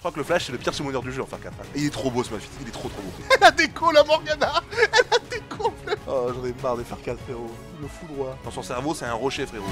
crois que le flash c'est le pire summoner du jeu en faire 4. Et il est trop beau ce Malphite, il est trop beau. Elle a déco la Morgana. Elle a déco. Oh j'en ai marre des faire 4 frérot. Le fou droit. Dans son cerveau c'est un rocher frérot.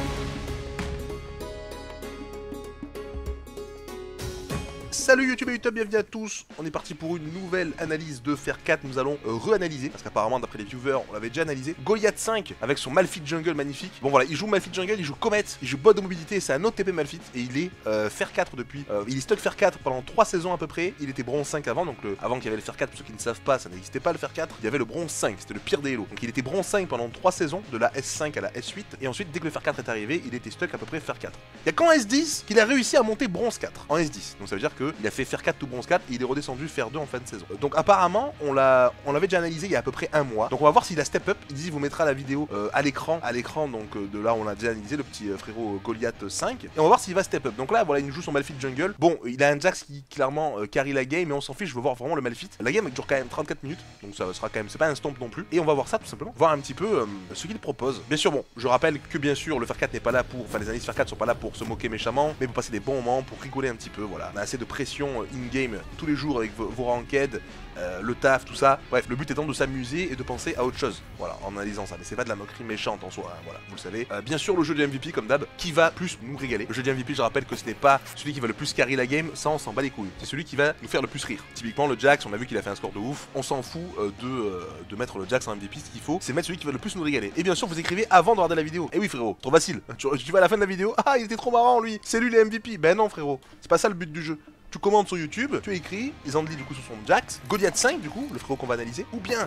Salut YouTube et YouTube, bienvenue à tous. On est parti pour une nouvelle analyse de Fer 4. Nous allons re-analyser, parce qu'apparemment d'après les viewers on l'avait déjà analysé, Goliath 5 avec son Malphite Jungle magnifique. Bon voilà, il joue Malphite Jungle, il joue Comet, il joue bot de mobilité, c'est un autre TP Malphite. Et il est Fer 4 depuis, il est stock Fer 4 pendant 3 saisons à peu près. Il était bronze 5 avant, donc avant qu'il y avait le Fer 4, pour ceux qui ne savent pas, ça n'existait pas le Fer 4. Il y avait le bronze 5, c'était le pire des Hello. Donc il était bronze 5 pendant 3 saisons, de la S5 à la S8. Et ensuite dès que le Fer 4 est arrivé, il était stock à peu près Fer 4. Il y a qu'en S10 qu'il a réussi à monter bronze 4 en S10. Donc ça veut dire qu'il a fait Fer 4 tout bronze 4 et il est redescendu Fer 2 en fin de saison. Donc apparemment on l'avait déjà analysé il y a à peu près un mois. Donc on va voir s'il a step up. Il vous mettra la vidéo à l'écran donc de là on l'a déjà analysé, le petit frérot Goliath 5. Et on va voir s'il va step up. Donc là voilà, il nous joue son Malphite Jungle. Bon, il a un Jax qui clairement carry la game, mais on s'en fiche, je veux voir vraiment le Malphite. La game dure quand même 34 minutes, donc ça sera quand même, c'est pas un stomp non plus. Et on va voir ça tout simplement, voir un petit peu ce qu'il propose. Bien sûr, bon, je rappelle que bien sûr le Fer 4 n'est pas là pour, enfin les analyses Fer 4 sont pas là pour se moquer méchamment, mais pour passer des bons moments, pour rigoler un petit peu, voilà. On a assez de pression in-game tous les jours avec vos ranked, le taf, tout ça. Bref, le but étant de s'amuser et de penser à autre chose, voilà, en analysant ça. Mais c'est pas de la moquerie méchante en soi, hein, voilà, vous le savez. Bien sûr, le jeu du MVP, comme d'hab, qui va plus nous régaler. Le jeu du MVP, je rappelle que ce n'est pas celui qui va le plus carry la game, ça on s'en bat les couilles. C'est celui qui va nous faire le plus rire. Typiquement, le Jax, on a vu qu'il a fait un score de ouf. On s'en fout de mettre le Jax en MVP. Ce qu'il faut, c'est mettre celui qui va le plus nous régaler. Et bien sûr, vous écrivez avant de regarder la vidéo. Et oui, frérot, trop facile. Tu vas à la fin de la vidéo, ah, il était trop marrant lui, c'est lui le MVP. Ben non, frérot, c'est pas ça le but du jeu. Tu commandes sur YouTube, tu écris, ils en disent du coup sur son Jax, Goliath 5 du coup, le frérot qu'on va analyser, ou bien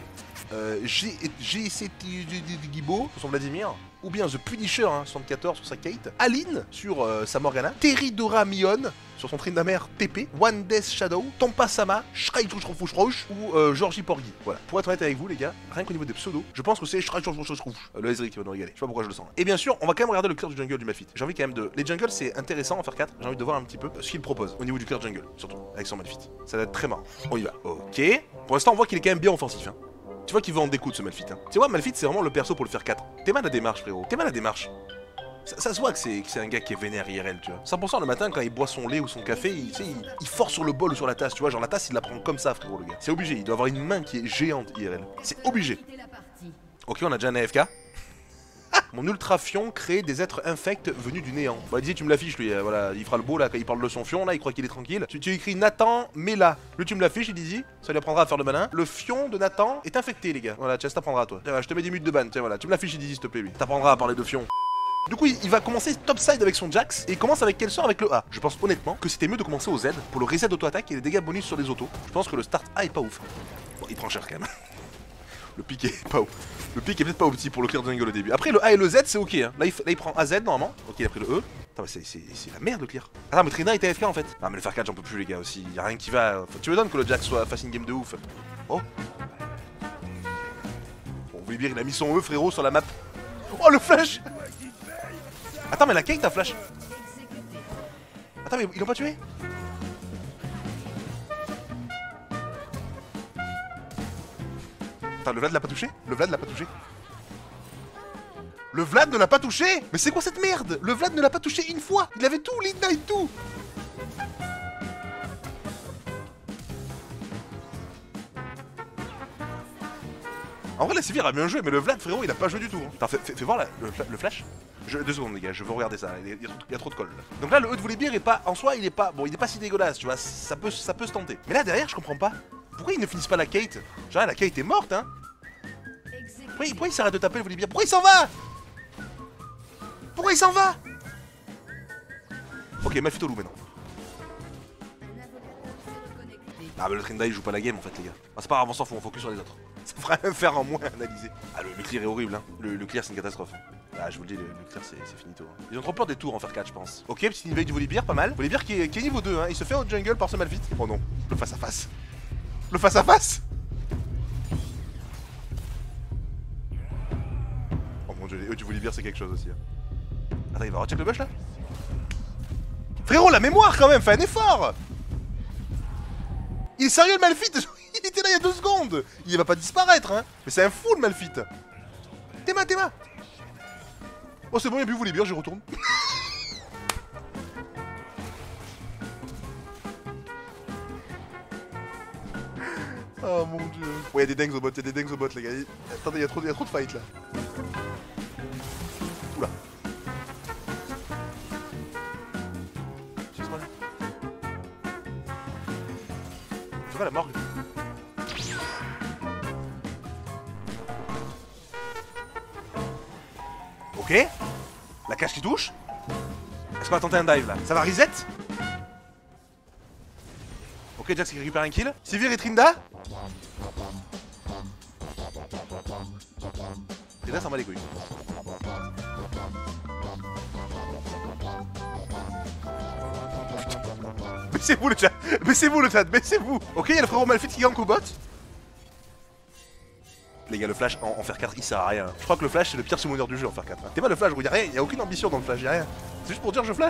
GCT Gibo sur son Vladimir, ou bien The Punisher hein, 74 sur sa Kate, Aline sur sa Morgana, Teridora Mion sur son Tryndamere TP, One Death Shadow, Tompa Sama, Shraïchouchrouchrouch ou Georgie Porgy. Voilà, pour être honnête avec vous les gars, rien qu'au niveau des pseudos, je pense que c'est Shraïchouchrouchrouch, le Ezreal qui va nous régaler, je sais pas pourquoi je le sens. Et bien sûr, on va quand même regarder le clear du jungle du Malphite. J'ai envie quand même de... Les jungles c'est intéressant en faire 4, j'ai envie de voir un petit peu ce qu'il propose au niveau du clear jungle, surtout avec son Malphite. Ça va être très marrant. On y va. Ok. Pour l'instant on voit qu'il est quand même bien offensif hein. Tu vois qu'il va en découdre ce Malphite hein. Tu vois, Malphite c'est vraiment le perso pour le faire 4. T'es mal à démarche frérot, t'es mal à démarche. Ça se voit que c'est un gars qui est vénère IRL, tu vois. 100% le matin quand il boit son lait ou son café, il force sur le bol ou sur la tasse, tu vois. Genre la tasse il la prend comme ça frérot le gars. C'est obligé, il doit avoir une main qui est géante IRL. C'est obligé. Ok, on a déjà un AFK. Mon ultra fion crée des êtres infects venus du néant. Bah, il disait, tu me l'affiches, lui, voilà, il fera le beau là quand il parle de son fion, là, il croit qu'il est tranquille. Tu écris Nathan Mela. Lui, tu me l'affiches, il dit, ça lui apprendra à faire le malin. Le fion de Nathan est infecté, les gars. Voilà, tiens, ça t'apprendra, toi. Tiens, je te mets des minutes de ban, tiens, voilà, tu me l'affiches, il dit, s'il te plaît, lui. T'apprendras à parler de fion. Du coup, il va commencer topside avec son Jax et il commence avec quel sort avec le A. Je pense honnêtement que c'était mieux de commencer au Z pour le reset auto-attaque et les dégâts bonus sur les autos. Je pense que le start A est pas ouf. Bon, il prend cher quand même. Le pic est pas ouf. Le pic est peut-être pas opti pour le clear jungle au début. Après le A et le Z c'est ok hein. Là il prend AZ normalement. Ok il a pris le E. Attends mais c'est la merde le clear. Attends mais Trina était AFK en fait. Ah mais le Fer 4 j'en peux plus les gars aussi. Y'a rien qui va. Tu me donnes que le Jax soit face in game de ouf. Oh. Bon Volibear il a mis son E frérot sur la map. Oh le flash. Attends mais la Kate a flash. Attends mais ils l'ont pas tué. Attends, le Vlad l'a pas touché? Le Vlad l'a pas touché? Le Vlad ne l'a pas touché? Mais c'est quoi cette merde? Le Vlad ne l'a pas touché une fois. Il avait tout, l'Ignite, tout. En vrai la Sivir a bien joué, mais le Vlad frérot il a pas joué du tout hein. Attends fais voir le flash. 2 secondes les gars, je veux regarder ça, il y a trop de colle là. Donc là le E de Volibear est pas, en soi il est pas, bon il est pas si dégueulasse tu vois, ça peut se tenter. Mais là derrière je comprends pas, pourquoi ils ne finissent pas la Kate? Genre la Kate est morte hein. Pourquoi il s'arrête de taper le Volibear? Pourquoi il s'en va? Pourquoi il s'en va? Ok, Malphite au loup maintenant. Ah mais le Trinda il joue pas la game en fait les gars. Ah, c'est pas grave, on s'en fout, on focus sur les autres. Ça fera un fer en moins à analyser. Ah le clear est horrible hein. Le clear c'est une catastrophe. Ah je vous le dis, le clear c'est finito hein. Ils ont trop peur des tours en fer 4 je pense. Ok, petit invade du Volibear, pas mal. Volibear qui est niveau 2 hein. Il se fait au jungle par ce Malphite. Oh non, le face à face. Le face à face. Oh mon dieu, les E du Volibear c'est quelque chose aussi hein. Attends, il va recheck le bush là? Frérot, la mémoire quand même, fais un effort! Il est sérieux le Malphite? Il était là il y a 2 secondes! Il va pas disparaître hein! Mais c'est un fou le Malphite! Théma! Oh c'est bon, il a bu Volibear, j'y retourne. Oh mon dieu. Ouais, y'a des dingues au bot, les gars. Attendez, y'a trop de fight là. Oula. Excuse-moi là. Tu vois la morgue? Ok. La cage qui touche. Est-ce qu'on va tenter un dive là? Ça va reset? Ok, Jax qui récupère un kill. Sivir et Trinda. Trinda s'en bat les couilles. Baissez-vous le chat. Baissez-vous le chat. Baissez-vous. Ok, il y a le frérot Malphite qui gank au bot. Les gars, le flash en fer 4 il sert à rien. Je crois que le flash c'est le pire summoner du jeu en fer 4. T'es pas le flash gros, y'a rien, y'a aucune ambition dans le flash, y'a rien. C'est juste pour dire je flash.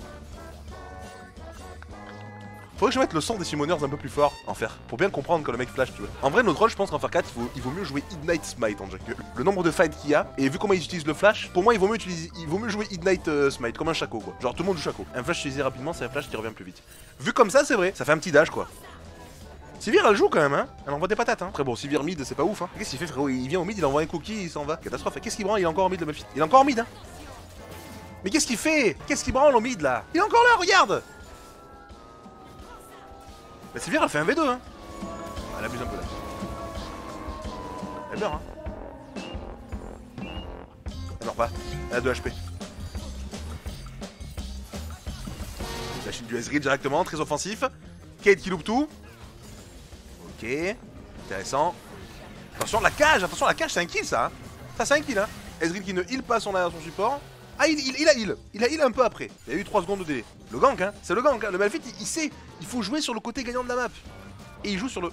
Faudrait que je mette le son des summoners un peu plus fort en fer, pour bien comprendre quand le mec flash, tu vois. En vrai, notre rôle, je pense qu'en fer 4, il vaut mieux jouer Ignite Smite en jungle. Le nombre de fights qu'il y a, et vu comment ils utilisent le flash, pour moi, il vaut mieux jouer Ignite Smite, comme un Shaco, quoi. Genre, tout le monde joue Shaco. Un flash utilisé rapidement, c'est un flash qui revient plus vite. Vu comme ça, c'est vrai, ça fait un petit dash, quoi. Sivir elle joue quand même hein, elle envoie des patates hein. Très bon, Sivir mid c'est pas ouf hein. Qu'est-ce qu'il fait frérot? Il vient au mid, il envoie un cookie, il s'en va. Catastrophe. Qu'est-ce qu'il branle? Il est encore en mid le Malphite. Il est encore en mid hein. Mais qu'est-ce qu'il fait? Qu'est-ce qu'il branle au mid là? Il est encore là, regarde. Bah Sivir elle fait un V2 hein. Elle abuse un peu là. Elle meurt hein. Elle meurt pas. Elle a 2 HP. La chine du Ezreal directement, très offensif. Kate qui loupe tout. Ok, intéressant. Attention la cage c'est un kill ça hein. Ça c'est un kill hein. Ezreal qui ne heal pas son support. Ah il a heal un peu après. Il y a eu 3 secondes de délai. Le gank hein, c'est le gank hein. Le Malphite il sait, il faut jouer sur le côté gagnant de la map. Et il joue sur le...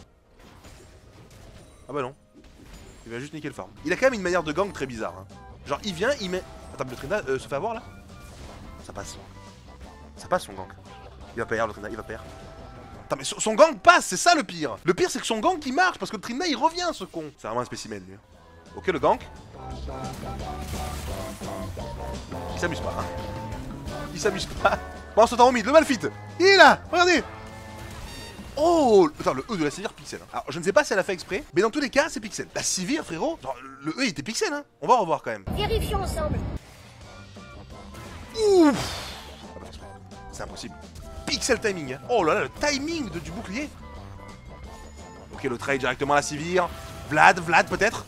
Ah bah non. Il va juste niquer le farm. Il a quand même une manière de gank très bizarre hein. Genre il vient, il met... Attends, le Trinda se fait avoir là. Ça passe. Ça passe son gank. Il va perdre le Trinda, il va perdre. Attends mais son gank passe, c'est ça le pire. Le pire c'est que son gank il marche parce que le Trinda il revient ce con. C'est vraiment un spécimen lui. Ok le gank. Il s'amuse pas hein. Il s'amuse pas. Bon on se tend au mid, le Malphite. Il est là, regardez. Oh attends, le E de la Sivir pixel hein. Alors je ne sais pas si elle a fait exprès, mais dans tous les cas c'est pixel. La Sivir frérot, genre, le E il était pixel hein. On va revoir quand même. Vérifions ensemble. Ouf. C'est impossible. Pixel timing hein. Oh là là, le timing du bouclier. Ok le trade directement à la Sivir. Vlad peut-être.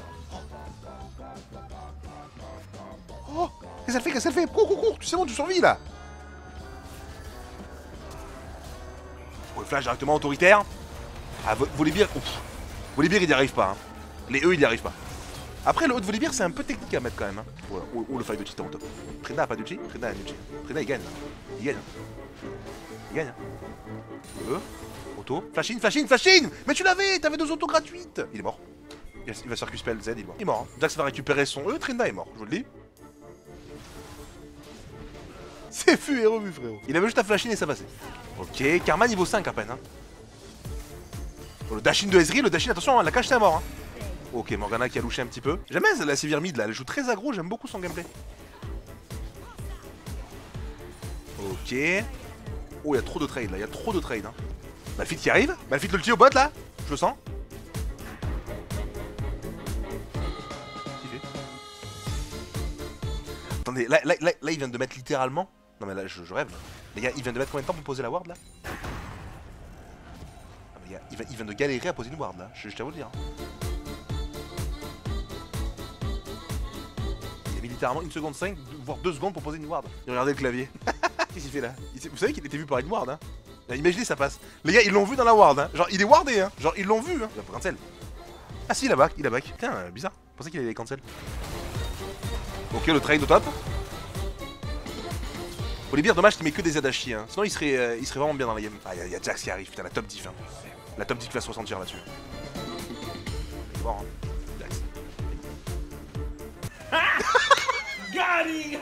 Oh, qu'est-ce qu'elle fait? Cours, tu sais bon, tu survis là. Oh, le flash directement autoritaire. Ah, Volibear, Volibear il n'y arrive pas hein. Les E il n'y arrive pas. Après le haut de Volibear c'est un peu technique à mettre quand même hein. Voilà. Oh le fight de Titan au top. Trinda a pas d'ulti? Trinda a un ulti. Trinda il gagne. Il gagne. Il gagne. E. Auto. Flash in. Mais tu l'avais, t'avais 2 autos gratuites. Il est mort. Il va circuit spell Z, il est mort. Il est mort. Hein. Jax va récupérer son E, Trinda est mort, je vous le dis. C'est vu et revu frérot. Il avait juste à flash in et ça passait. Ok, Karma niveau 5 à peine hein. Oh, le dash in de Ezreal, le dash in, attention, hein, la cage c'est à mort hein. Ok, Morgana qui a louché un petit peu. J'aime bien la Sivir mid là, elle joue très aggro, j'aime beaucoup son gameplay. Ok. Oh, il y a trop de trade là, il y a trop de trade hein. Malphite qui arrive, Malphite l'ulti au bot là, je le sens. Attendez, là il vient de mettre littéralement... Non mais là je rêve là. Les gars, il vient de mettre combien de temps pour poser la ward là? Ah mais les gars, il vient de galérer à poser une ward là, je tiens à vous le dire. Il a mis littéralement 1 seconde 5, voire 2 secondes pour poser une ward. Et regardez le clavier. Qu'est-ce qu'il fait là? Vous savez qu'il était vu par une ward hein. Là, imaginez ça passe. Les gars ils l'ont vu dans la ward hein. Genre il est wardé hein. Genre ils l'ont vu hein. Il a pas cancel. Ah si il a back, Putain bizarre. Je pensais qu'il allait cancel. Ok le trade au top. Volibear dommage qu'il met que des Adachi hein. Sinon il serait vraiment bien dans la game. Ah y'a Jax qui arrive, putain la top diff hein. La top diff qui va se ressentir là-dessus. C'est mort hein. Jax. Gary.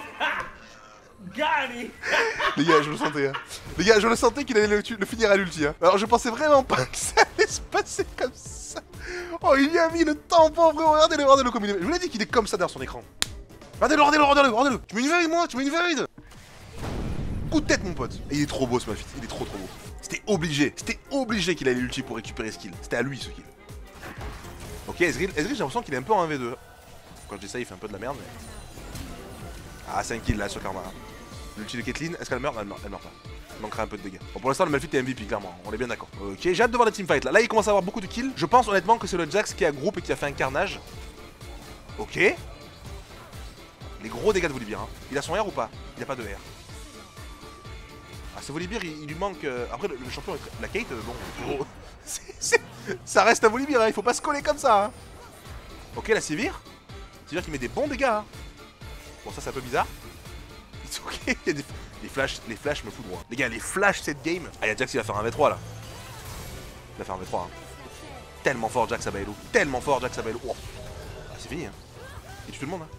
Les gars, je le sentais hein. Les gars, je le sentais qu'il allait le finir à l'ulti hein. Alors je pensais vraiment pas que ça allait se passer comme ça. Oh il lui a mis le tampon frérot, regardez-le comme il est. Je vous l'ai dit qu'il est comme ça derrière son écran. Regardez-le. Tu mets une valide moi, Coup de tête mon pote. Et il est trop beau ce Malphite, il est trop beau. C'était obligé. C'était obligé qu'il allait l'ulti pour récupérer ce kill. C'était à lui ce kill. Ok, Ezreal, j'ai l'impression qu'il est un peu en 1v2. Quand je dis ça, il fait un peu de la merde. Mais... Ah, c'est un kill là sur Karma. L'ulti de Caitlyn, est-ce qu'elle meurt? Elle meurt pas. Il manquera un peu de dégâts. Bon, pour l'instant, le Malphite est MVP, clairement. On est bien d'accord. Ok, j'ai hâte de voir les teamfights là. Là, il commence à avoir beaucoup de kills. Je pense honnêtement que c'est le Jax qui a groupe et qui a fait un carnage. Ok. Les gros dégâts de Volibear. Hein. Il a son R ou pas? Il a pas de R. Ah, c'est Volibear, il lui manque. Après, le champion, la Kate, bon. Ça reste à Volibear, hein. Il faut pas se coller comme ça. Hein. Ok, la Sivir. Sivir qui met des bons dégâts. Hein. Bon, ça, c'est un peu bizarre. Ok, il y a des. Les flashs me foutent droit. Les gars, les flashs cette game. Ah, il y a Jax qui va faire un V3 là. Il va faire un V3. Hein. Tellement fort Jax à Baello. Tellement fort Jax à Baello. Oh. Ah, c'est fini. Hein. Il tue tout le monde. Hein.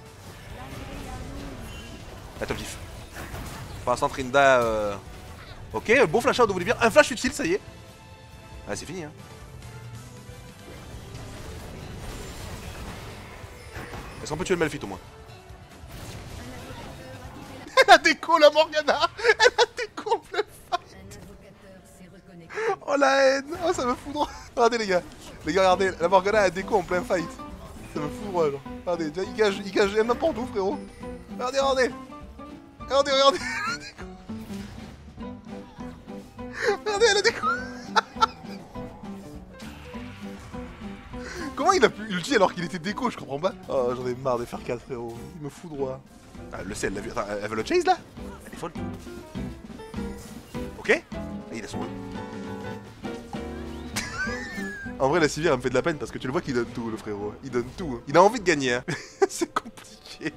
Ah, top diff. Pour l'instant, Trinda. Ok, beau flash out de Volibear. Un flash utile, ça y est. Ah, c'est fini. Hein. Est-ce qu'on peut tuer le Malphite au moins? Elle a déco la Morgana. Elle a déco en plein fight. Oh la haine. Oh ça me fout droit. Regardez les gars. Les gars regardez. La Morgana a déco en plein fight. Ça me fout droit genre. Regardez. Déjà, il gage n'importe où frérot. Regardez, regardez. Regardez, regardez. Regardez, elle a déco. Comment il a pu ulti alors qu'il était déco? Je comprends pas. Oh j'en ai marre de faire 4 frérot. Il me fout droit. Ah, le sel, elle l'a vu. Attends, elle veut le chase là? Elle est folle. Ok. Ah, il a son En vrai, la Sivir, elle me fait de la peine parce que tu le vois qu'il donne tout, le frérot. Il donne tout. Hein. Il a envie de gagner. Hein. C'est compliqué.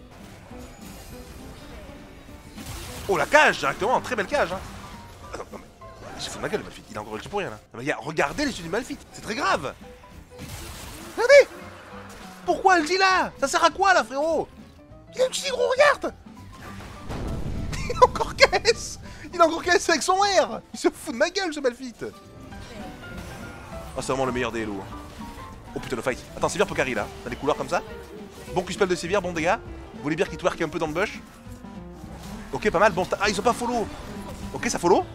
Oh, la cage directement. Très belle cage. Hein. Attends, non, mais. J'ai fait de ma gueule, le Malphite. Il a encore le pour rien là. Non, mais gars, regardez les yeux du Malphite. C'est très grave. Regardez. Pourquoi elle dit là? Ça sert à quoi là, frérot? Il a un petit gros, regarde. Il a encore caisse. Il a encore caisse avec son R. Il se fout de ma gueule ce Malphite. Oh c'est vraiment le meilleur des Hello. Oh putain le fight. Attends, Sivir peut carry là. Dans les couloirs comme ça. Bon Q-spell de Sivir, bon dégâts. Volibear qui twerk un peu dans le bush. Ok pas mal, bon ah ils ont pas follow. Ok ça follow.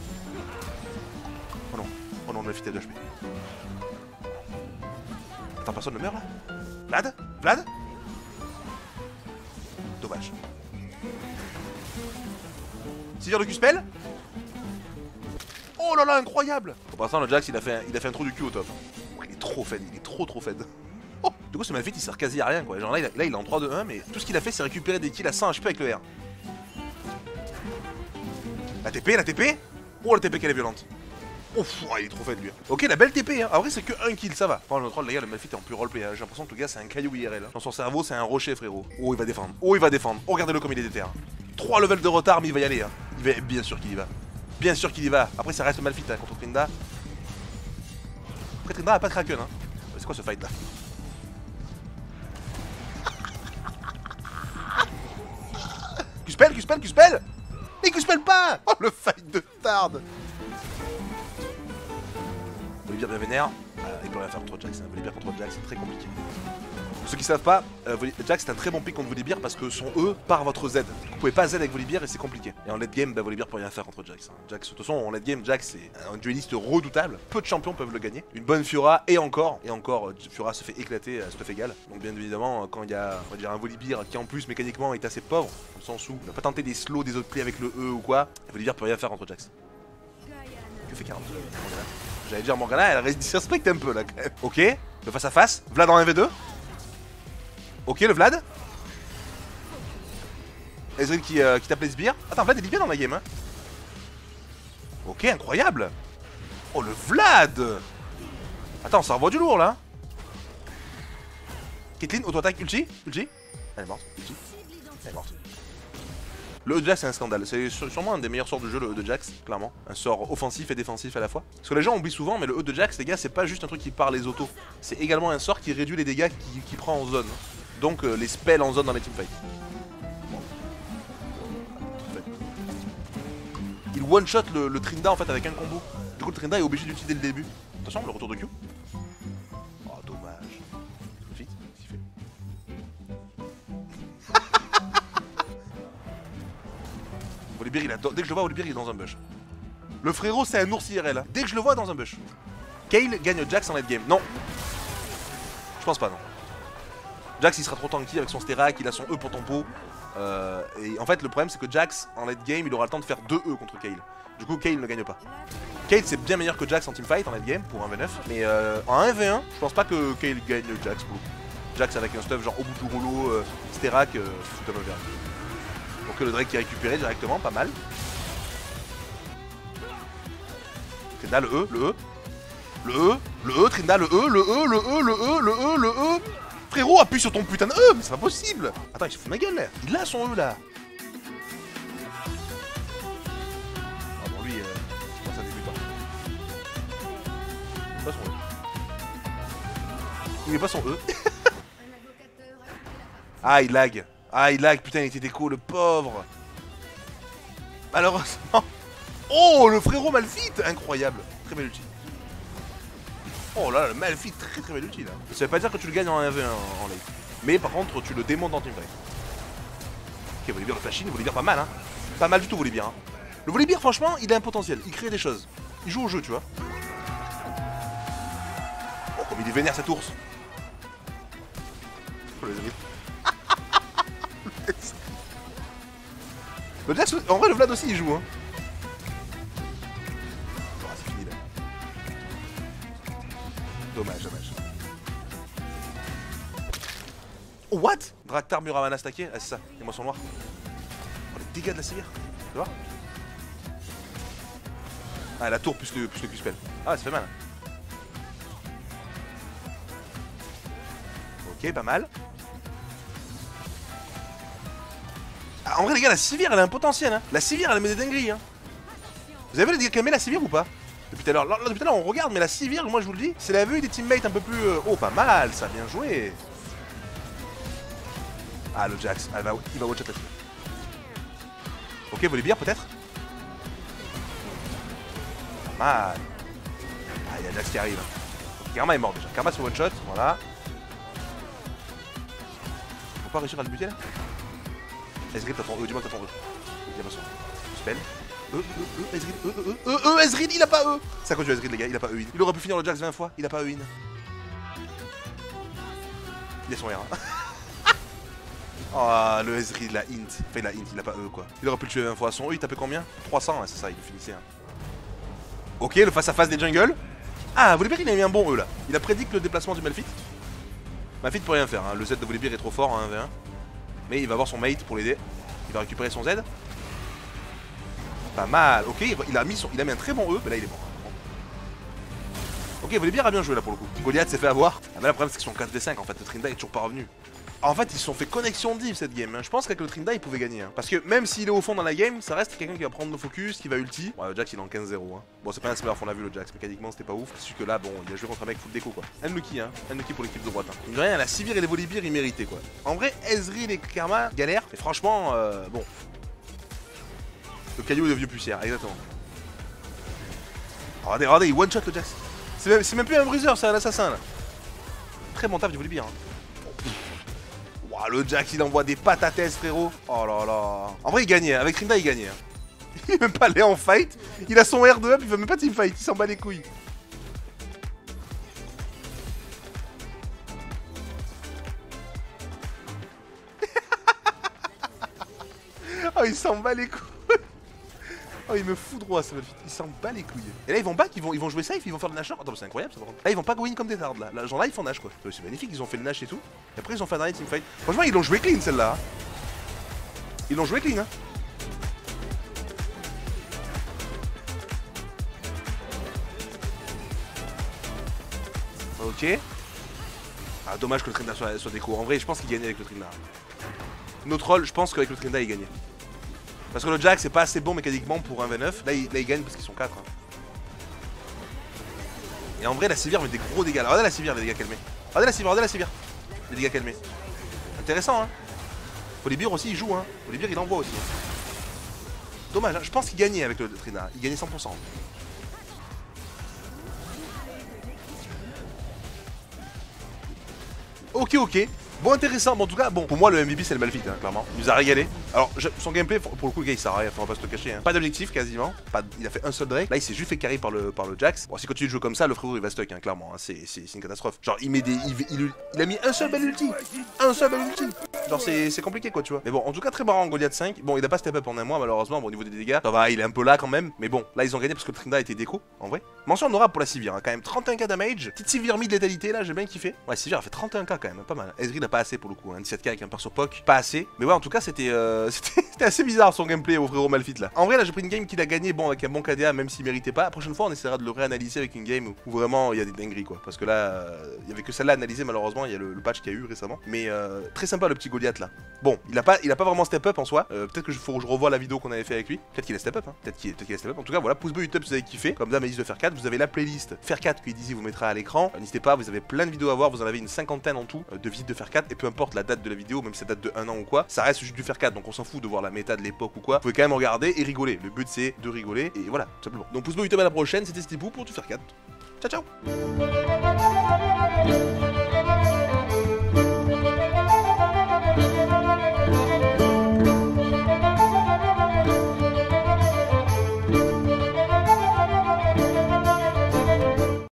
Oh non le Malphite a 2 HP. Attends personne ne meurt là. Vlad. Dommage. Sivir de Q-spell. Oh là là, incroyable. Bon, pour l'instant, le Jax, il a fait un trou du cul au top. Oh, il est trop fed, il est trop fed. Oh, du coup, ce Malphite, il sert quasi à rien, quoi. Genre là, il est en 3-2-1, mais tout ce qu'il a fait, c'est récupérer des kills à 100 HP avec le R. La TP. Oh, la TP qu'elle est violente. Ouf, oh, il est trop fed, lui. Ok, la belle TP, hein. En vrai, c'est que un kill, ça va. Enfin, le troll, les gars, le Malphite est en pur roleplay. Hein. J'ai l'impression que le gars, c'est un caillou IRL. Hein. Dans son cerveau, c'est un rocher, frérot. Oh, il va défendre. Oh, regardez-le comme il est déter. 3 levels de retard, mais il va y aller. Hein. Bien sûr qu'il y va. Bien sûr qu'il y va. Après, ça reste Malphite hein, contre Trinda. Après, Trinda a pas de Kraken. Hein. C'est quoi ce fight là? Q-spell. Mais Q-spell pas. Oh, le fight de tarde. Volibear bien vénère. Il peut rien faire contre Jax. Hein. Volibear contre Jax, c'est très compliqué. Pour ceux qui savent pas, Jax c'est un très bon pick contre Volibear parce que son E part votre Z. Vous pouvez pas Z avec Volibear et c'est compliqué. Et en late game, bah, Volibear peut rien faire contre Jax. Hein. Jax, de toute façon, en late game, Jax c'est un dueliste redoutable. Peu de champions peuvent le gagner. Une bonne Fiora et encore, Fiora se fait éclater à stuff égal. Donc bien évidemment, quand il y a, on va dire, un Volibear qui en plus mécaniquement est assez pauvre, dans le sens où il va pas tenter des slows des autres plays avec le E ou quoi, Volibear peut rien faire contre Jax. Que fait 40 J'allais dire Morgana, elle disrespecte un peu là quand même. Ok, le face à face, Vlad en 1v2. Ok, le Vlad. Ezreal qui tape les sbires. Attends, Vlad il est bien dans la game. Hein. Ok, incroyable. Oh, le Vlad. Attends, ça revoit du lourd là. Caitlyn, auto-attaque, ulti. Elle est morte. Ulti. Elle est morte. Le E de Jax c'est un scandale, c'est sûrement un des meilleurs sorts de jeu, le E de Jax, clairement. Un sort offensif et défensif à la fois. Parce que les gens oublient souvent, mais le E de Jax, les gars, c'est pas juste un truc qui part les autos. C'est également un sort qui réduit les dégâts qu'il prend en zone. Donc les spells en zone dans les teamfights. Bon. Il one-shot le Trinda en fait avec un combo. Du coup le Trinda est obligé d'utiliser dès le début. Attention, le retour de Q. Oh dommage. Vite, s'il fait. Volibear, dès que je le vois, Volibear il est dans un bush. Le frérot, c'est un ours IRL. Dès que je le vois dans un bush. Kayle gagne Jax en late game. Non. Je pense pas, non. Jax, il sera trop tanky avec son Sterak, il a son E pour tempo. Et en fait, le problème, c'est que Jax, en late game, il aura le temps de faire 2 E contre Kayle. Du coup, Kayle ne gagne pas. Kayle, c'est bien meilleur que Jax en teamfight en late game pour 1v9. Mais en 1v1, je pense pas que Kayle gagne Jax pour le coup. Jax avec un stuff genre Obutu Rolo, Sterak, c'est tout à l'envers. Donc le Drake qui est récupéré directement, pas mal. Trinda, le E, le E. Le E, le E, Trinda, le E, le E, le E, le E, le E, le E. Frérot, appuie sur ton putain de E, mais c'est pas possible. Attends, il se fout de ma gueule là. Il a son E là. Ah bon, lui, je pense à débutant. Il met pas son E. Il met pas son E. Ah, il lag. Ah, il lag, putain, il était déco, le pauvre. Malheureusement. Oh, le frérot Malphite, incroyable. Très bel ulti. Oh là là, le Malphite, très bel ulti là. Ça veut pas dire que tu le gagnes en 1v1 en late. Mais par contre, tu le démontes en teamfight. Ok, Volibear le flash in, Volibear pas mal hein. Pas mal du tout Volibear hein. Le Volibear franchement, il a un potentiel, il crée des choses. Il joue au jeu, tu vois. Oh, comme il est vénère cet ours. Oh, les amis. Le Jax, en vrai le Vlad aussi il joue hein. Oh, c'est fini là. Dommage, dommage. Oh, what? Draktar Muramana stacké? Ah c'est ça, les moissons noirs. Oh les dégâts de la sévère. Tu vois? Ah la tour plus le Q-spell. Ah ça fait mal. Ok, pas mal. En vrai les gars, la Sivir elle a un potentiel hein. La Sivir elle met des dingueries hein. Vous avez vu les dégâts qu'elle met la Sivir ou pas? Depuis tout à l'heure on regarde, mais la Sivir, moi je vous le dis, c'est la vue des teammates un peu plus... Oh pas mal, ça a bien joué. Ah le Jax, il va watch là-dessus. Ok, Volibear peut-être? Pas mal. Ah il y a Jax qui arrive. Okay, Karma est mort déjà, Karma se one shot, voilà. Faut pas réussir à le buter là? Ezreal t'as ton E, dis-moi que t'as ton E. Il a pas son spell. Ezreal, Ezreal, il a pas E. C'est à cause du Ezreal les gars, il a pas E-in. Il aurait pu finir le Jax 20 fois, il a pas E-in. Il a son R. Oh le Ezreal, il a int. Enfin il a int, il a pas E quoi. Il aurait pu le tuer 20 fois. Son E il tapait combien? 300, hein, c'est ça, il le finissait. Hein. Ok, le face à face des jungles. Ah, Volibear il a mis un bon E là. Il a prédit que le déplacement du Malphite. Malphite peut rien faire, hein. Le Z de Volibear est trop fort en 1v1. Mais il va avoir son mate pour l'aider. Il va récupérer son Z. Pas mal. Ok, il a mis un très bon E, mais là il est mort. Ok, Volibear a bien joué là pour le coup. Goliath s'est fait avoir. Ah, mais là le problème c'est qu'ils sont 4v5 en fait. Le Trinda est toujours pas revenu. En fait, ils se sont fait connexion div cette game. Hein. Je pense qu'avec le Trinda, ils pouvaient gagner. Hein. Parce que même s'il est au fond dans la game, ça reste quelqu'un qui va prendre le focus, qui va ulti. Ouais, le Jax il est en 15-0. Hein. Bon, c'est pas un slammer, on l'a vu le Jax. Mécaniquement, c'était pas ouf. C'est que là, bon, il a joué contre un mec full déco quoi. Unlucky, hein. Unlucky pour l'équipe de droite. Hein. Il rien, la Sivir et les Volibear, ils méritaient quoi. En vrai, Ezreal et Karma, galère. Mais franchement, bon. Le caillou de vieux pucière, exactement. Regardez, regardez, il one shot le Jax. C'est même plus un bruiser, c'est un assassin là. Très bon taf du Volibear. Hein. Le Jax il envoie des patates frérot. Oh là là. En vrai il gagnait, avec Trinda il gagnait. Il est même pas allé en fight. Il a son R de up, il veut même pas teamfight, il s'en bat les couilles. Oh il s'en bat les couilles. Oh il me fout droit ça, il s'en bat les couilles. Et là ils vont back, ils vont jouer safe, ils vont faire le nash. Attends c'est incroyable ça par contre. Là ils vont pas go in comme des tards là. Genre là ils font nash quoi. C'est magnifique, ils ont fait le nash et tout. Et après ils ont fait un dernier teamfight. Franchement ils l'ont joué clean celle-là. Ils l'ont joué clean hein. Ok. Ah dommage que le Trinda soit déco. En vrai je pense qu'il gagnait avec le Trinda. Notre rôle, je pense qu'avec le Trinda il gagnait. Parce que le Jax c'est pas assez bon mécaniquement pour un V9. Là il gagne parce qu'ils sont 4. Hein. Et en vrai la Sivir met des gros dégâts. Regardez la Sivir, les dégâts qu'elle met. Regardez la Sivir, regardez la Sivir. Les dégâts qu'elle met. Intéressant hein. Volibear aussi il joue hein. Volibear il envoie aussi. Hein. Dommage, hein. Je pense qu'il gagnait avec le Trinda. Il gagnait 100%. Ok ok. Bon, intéressant, mais en tout cas, bon, pour moi, le MVP, c'est le Malphite, hein, clairement. Il nous a régalé. Alors, son gameplay, pour le coup, le gars, il sert à rien, faut pas se le cacher. Hein. Pas d'objectif, quasiment. Il a fait un seul Drake. Là, il s'est juste fait carry par le Jax. Bon, s'il continue de jouer comme ça, le frérot, il va stuck, hein, clairement. Hein. C'est une catastrophe. Genre, il met des. Il a mis un seul bel ulti. Un seul bel ulti. Genre, c'est compliqué, quoi, tu vois. Mais bon, en tout cas, très marrant, Goliath 5. Bon, il a pas step up en un mois, malheureusement. Bon, au niveau des dégâts, ça va, il est un peu là quand même. Mais bon, là, ils ont gagné parce que le Trinda était déco, en vrai. Mention honorable pour la Sivir, hein, quand même. 31k damage. Petite Sivir mid létalité, là, j'ai bien kiffé. Ouais, Sivir a fait 31k quand même, pas mal. Ezreal a pas assez pour le coup, hein. 17k avec un perso POC, pas assez. Mais ouais, en tout cas, c'était assez bizarre son gameplay au frérot Malphite là. En vrai, là, j'ai pris une game qu'il a gagné, bon, avec un bon KDA, même s'il méritait pas. La prochaine fois, on essaiera de le réanalyser avec une game où vraiment il y a des dingueries quoi. Parce que là, il y avait que celle-là à analyser, malheureusement. Il y a le patch qu'il y a eu récemment. Mais très sympa le petit Goliath là. Bon, il a pas vraiment step up en soi. Peut-être que faut que je revoie la vidéo qu'on avait fait avec lui. Peut-être qu'il a step up, hein. Peut-être qu'il a step up. En tout cas, voilà, pouce bleu YouTube si vous avez kiffé. Comme d'hab, de faire 4. Vous avez la playlist faire 4 que Dizzy vous mettra à l'écran. N'hésitez pas, vous avez plein de vidéos à voir. Vous en avez une cinquantaine en tout de visites de faire 4. Et peu importe la date de la vidéo, même si ça date de 1 an ou quoi, ça reste juste du faire 4. Donc on s'en fout de voir la méta de l'époque ou quoi. Vous pouvez quand même regarder et rigoler. Le but c'est de rigoler et voilà, tout simplement. Donc pouce bleu YouTube à la prochaine. C'était Stipou pour du faire 4. Ciao ciao.